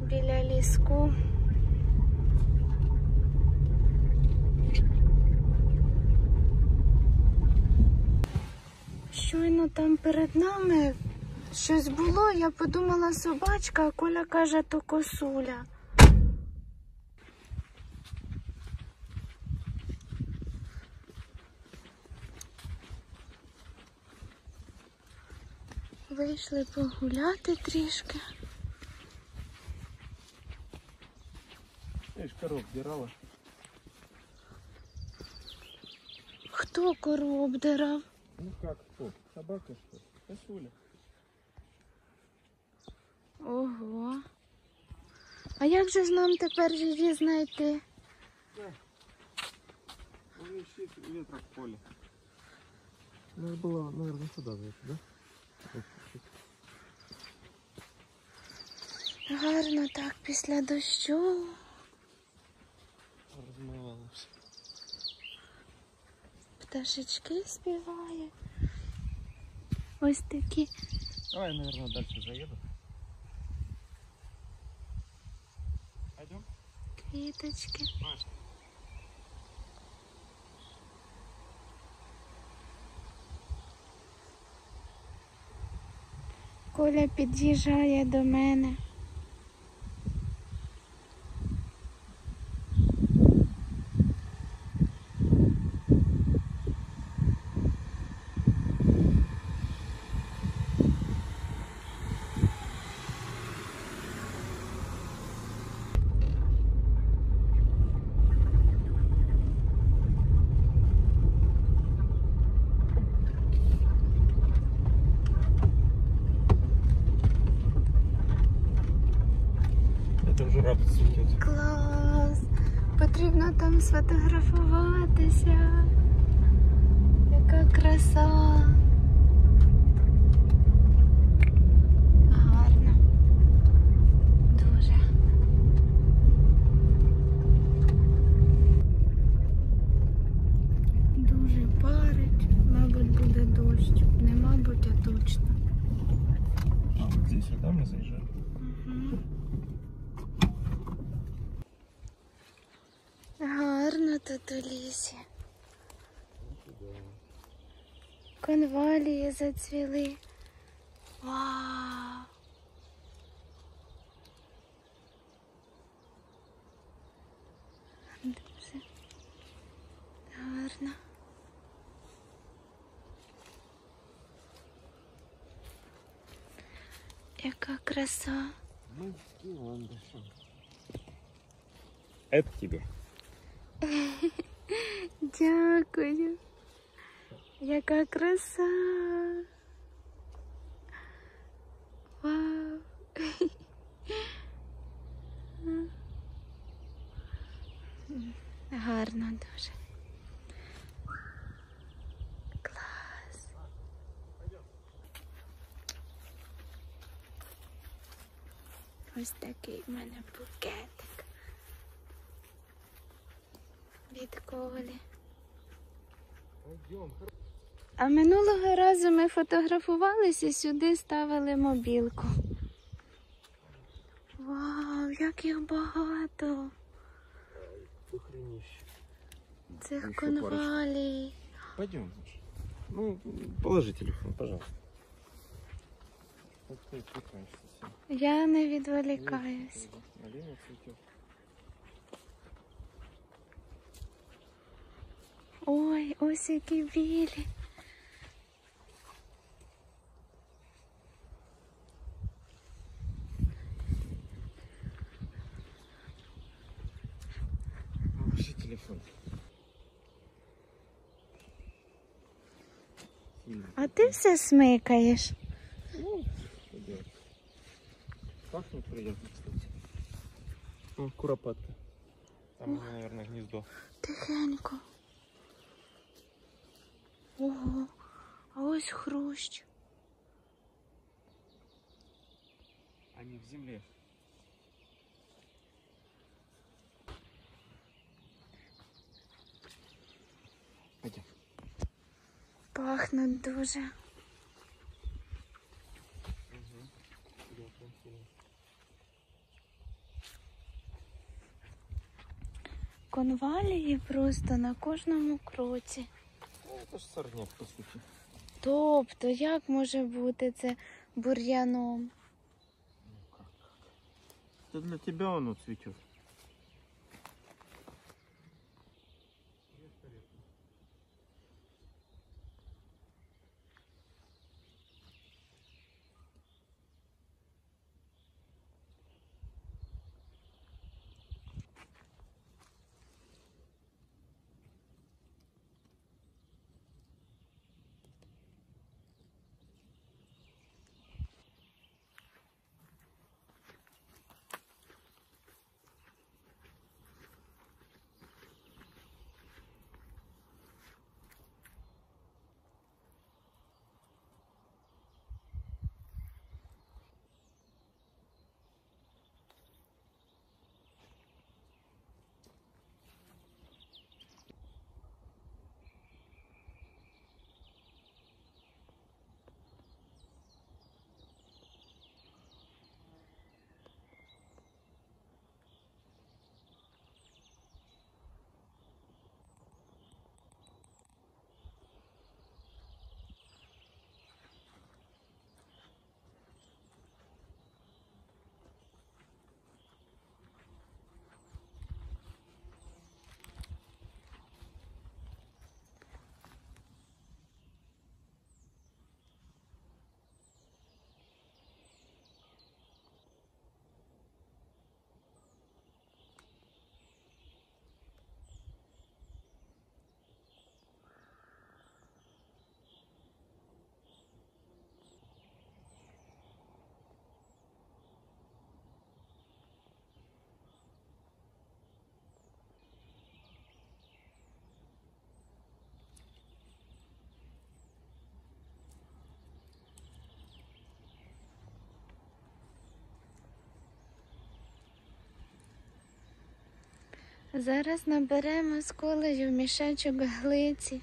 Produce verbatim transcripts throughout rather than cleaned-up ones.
біля ліску. Щойно там перед нами щось було, я подумала собачка, а Коля каже, то косуля. Вийшли погуляти трішки. Я ж коров обдирала. Хто корову обдирав? Ну как кто? Собака что? Косуля. Ого. А як же ж нам тепер її знайти? Да. Он ищет ветра в поле. Надо было, наверное, сюда зайти, да? Гарно так після дощу. Размывалось. Пташечки співають. Ось такі. Давай, наверное, дальше заеду. Пойдем? Квіточки. Маш. Коля під'їжджає до мене. Вже радуга світить. Клас! Потрібно там сфотографуватися. Яка краса! Гарно. Дуже. Дуже парить. Мабуть, буде дощ. Не мабуть, а точно. А вот здесь, а там мы заезжаем. Угу. Гарно тут у лісі. Конвалії зацвіли. Вау! Дуже гарно. Яка краса. Ну, ладно, что? Это тебе. Дякую. Яка краса. Вау. Гарно дуже. Клас. Ось такий в мене букетик. Від Колі. А минулого разу ми фотографувалися і сюди ставили мобілку. Вау, як їх багато! Цих конвалій. Пойдем, Саша. Ну, положи телефон, пожалуйста. Вот ты отвлекаешься всё. Я не відволікаюсь. Налево цветет. Ой, ось які білі. Положи телефон. А ти все смикаєш. Ну, что делать? Пахнет приятно, кстати. Ну, куропатка. Там, наверное, гнездо. Тихенько. Ого, а ось хрущ. Они в земле. Пойдем. Пахнуть дуже. Угу. конвалії просто на кожному кроці. Ну, это ж сорняк, по сути. Тобто, як може бути це бур'яном? Ну как, как? Это для тебя оно цветет. Зараз наберемо з колею в мішечок глиці.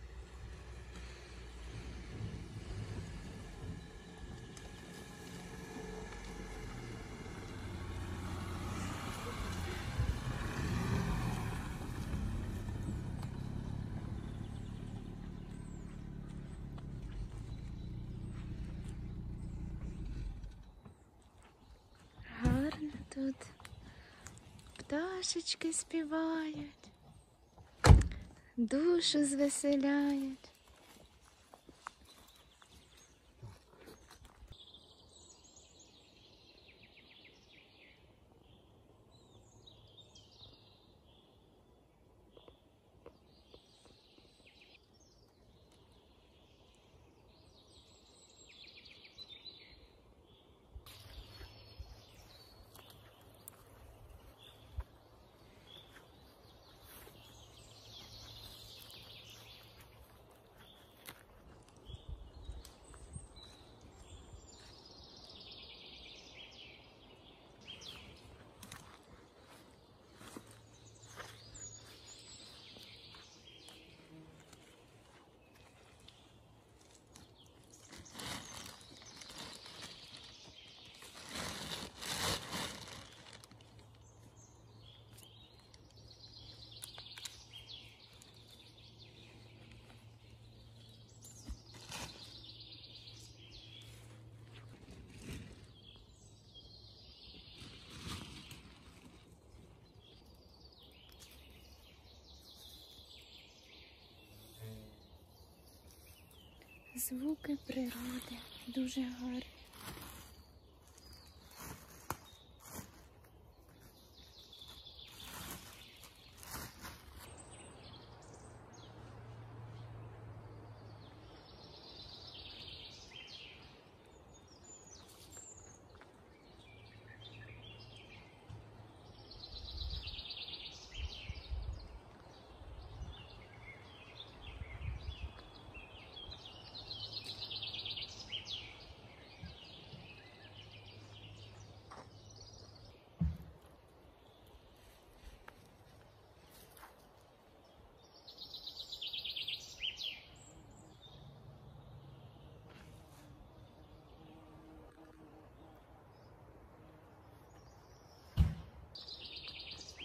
Гарно тут. Пташечки співають, душу звеселяють. Звуки природи дуже гарні.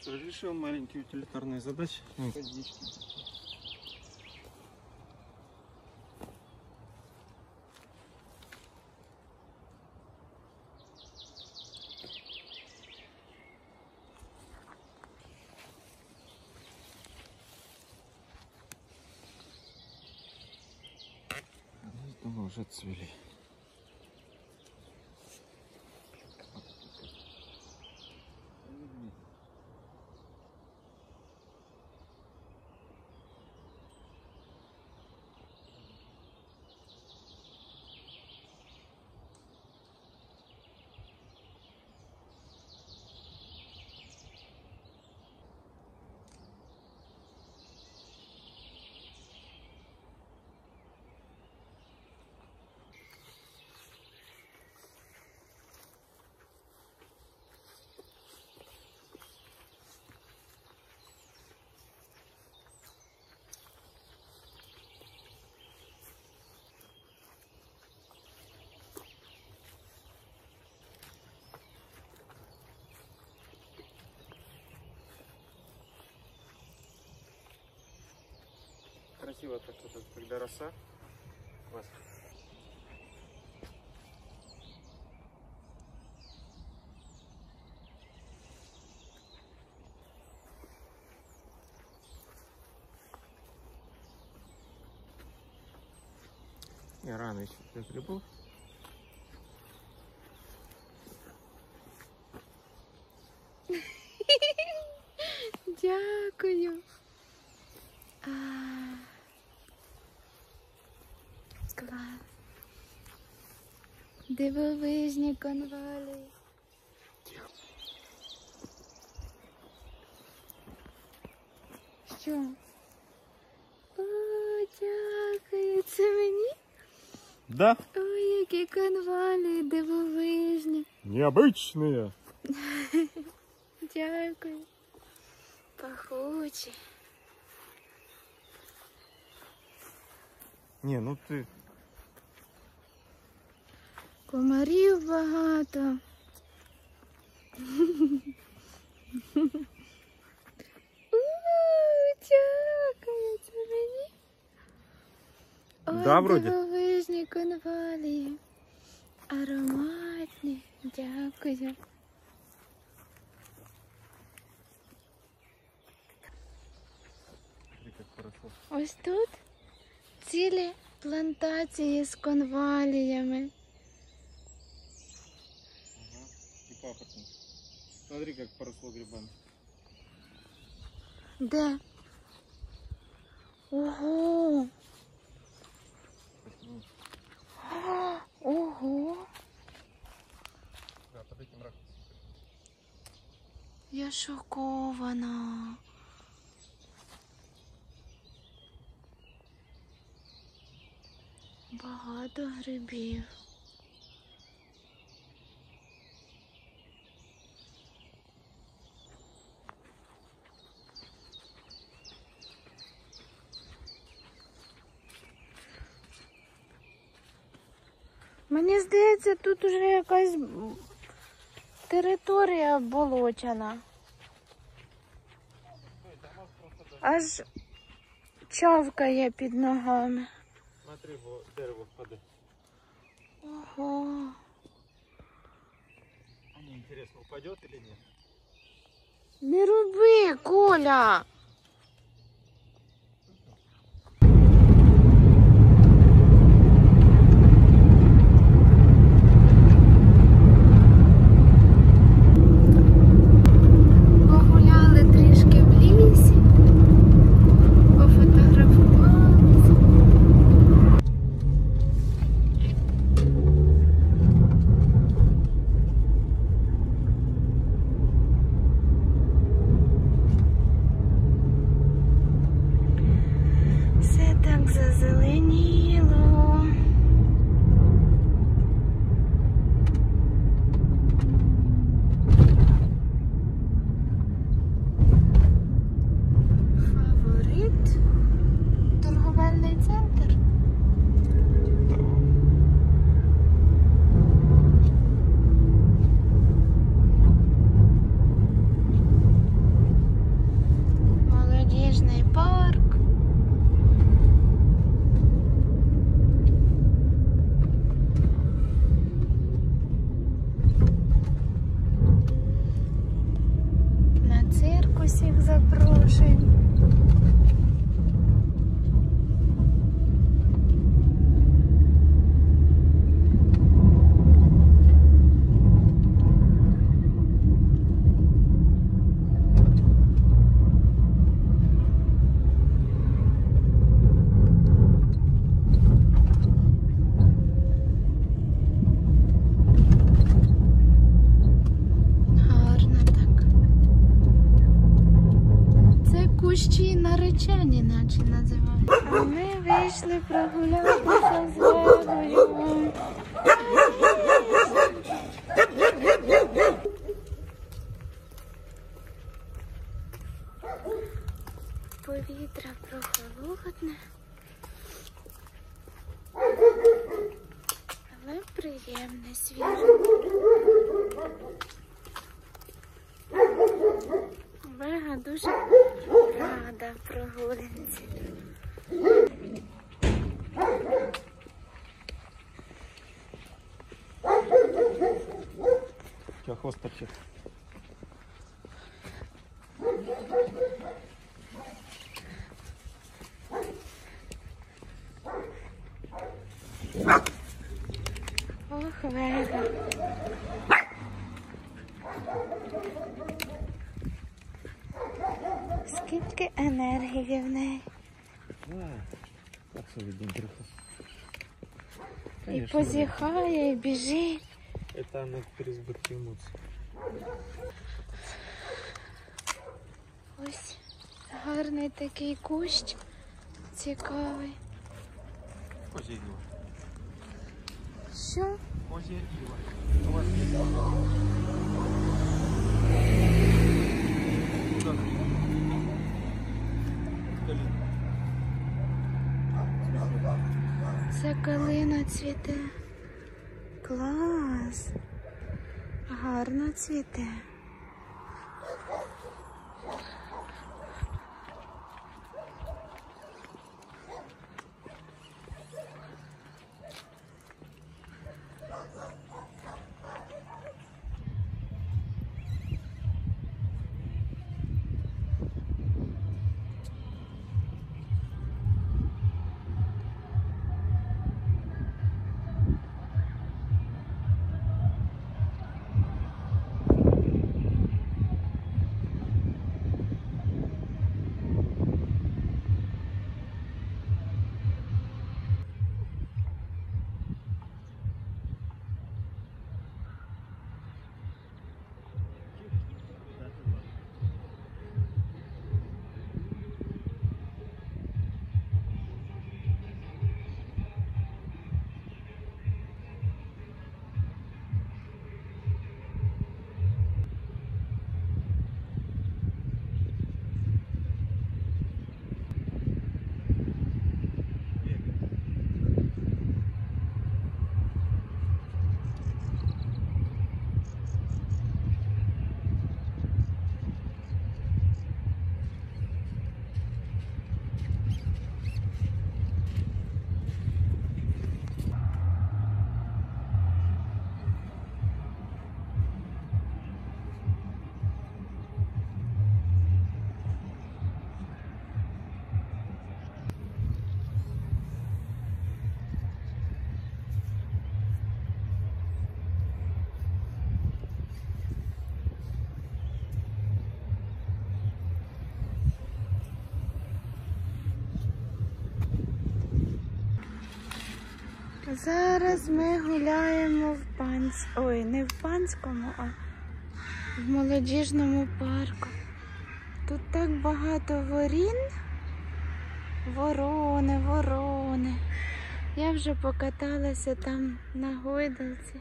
Разрешил маленькие утилитарные задачи. Водички. Думаю, уже цвели. Красиво так вот, когда роса. Класс. Не, рано еще для грибов. Дякую. А, клас. Дивовижні конвалії. Що? О, дякую. Це мені? Да. Ой, які конвалії дивовижні. Необычные. Дякую. Пахучі. Не, ну ты... Комарів багато. Ууу, дякую, це мені. Ой, Да, вроде. дивовижні конвалії. Ароматні. Дякую. Смотри, как хорошо. Ось тут цілі плантації з конваліями. Ага. И папоротник. Смотри, как поросло грибами. Де? Ого! Ну, Ого! да, под этим раком. Я шокована. Багато грибів. Мені здається, тут уже якась територія болочана. Аж чавкає під ногами. Смотри, в дерево впаде. Ого. А мне интересно, упадет или нет? Не роби, Коля! Погуляли трішки в лісі, пофотографувалися. запрошуємо. Кущі наречені, наче називають. А ми вийшли прогулятися з Вегою. Повітря прохолодне, але приємне, свіже. Вега дуже рада прогулянці. Чого хвост торчит? Ох, Вега. Скільки енергії в неї. Как собі день І позіхає, і біжить. Это она переизбытки эмоций. Ось гарний такий кущ, цікавий. Козья ива. Що? Козья ива. У вас есть? Це калина цвіте. Клас. Гарно цвіте. Зараз ми гуляємо в Пансь... Ой, не в Панському, а в молодіжному парку. Тут так багато ворін. Ворони, ворони. Я вже покаталася там на гойдалці.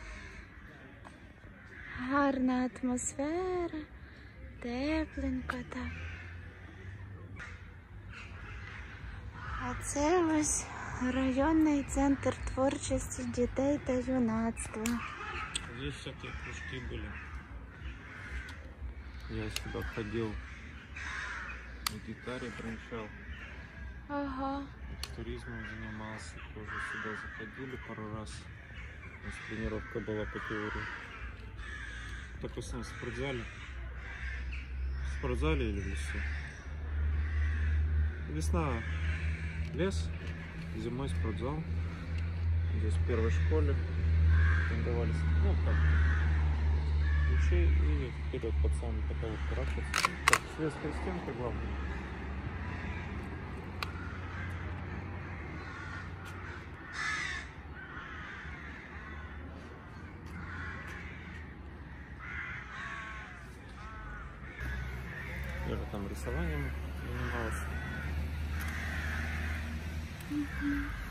Гарна атмосфера, тепленько так. А це ось районний центр творчості дітей та юнацтва. Здесь всякие кружки были. Я сюда ходил, на гитаре бренчал. Ага. С туризмом занимался, тоже сюда заходили пару раз. У нас тренировка была по теории. Так в основном в спортзале. в спортзале или в лесу. Весна лес, зимой спортзал. Здесь в первой школе давались, ну как, ключей и вперед пацан потолок карабкаться. Так, шведская стенка главная. Я же там рисованием занималась. Мгм.